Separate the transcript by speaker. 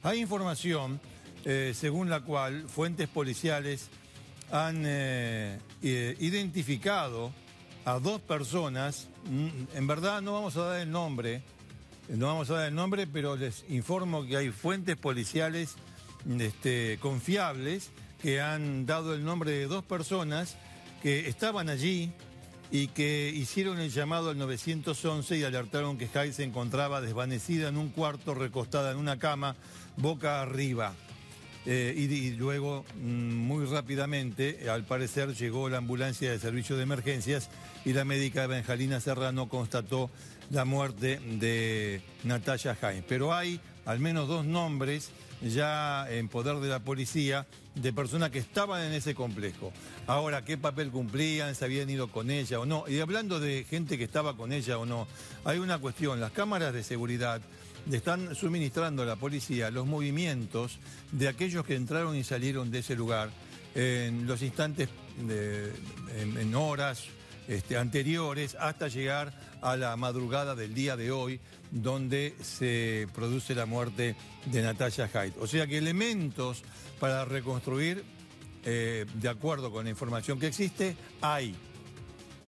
Speaker 1: Hay información según la cual fuentes policiales han identificado a dos personas. En verdad no vamos a dar el nombre, pero les informo que hay fuentes policiales confiables que han dado el nombre de dos personas que estaban allí y que hicieron el llamado al 911 y alertaron que Jai se encontraba desvanecida en un cuarto, recostada en una cama, boca arriba. Y luego, muy rápidamente, al parecer, llegó la ambulancia de servicio de emergencias y la médica Evangelina Serrano constató la muerte de Natalia Jaime. Pero hay al menos dos nombres ya en poder de la policía de personas que estaban en ese complejo. Ahora, ¿qué papel cumplían? ¿Se habían ido con ella o no? Y hablando de gente que estaba con ella o no, hay una cuestión. Las cámaras de seguridad le están suministrando a la policía los movimientos de aquellos que entraron y salieron de ese lugar en los instantes, en horas anteriores, hasta llegar a la madrugada del día de hoy, donde se produce la muerte de Natalia Jaime. O sea que elementos para reconstruir, de acuerdo con la información que existe, hay.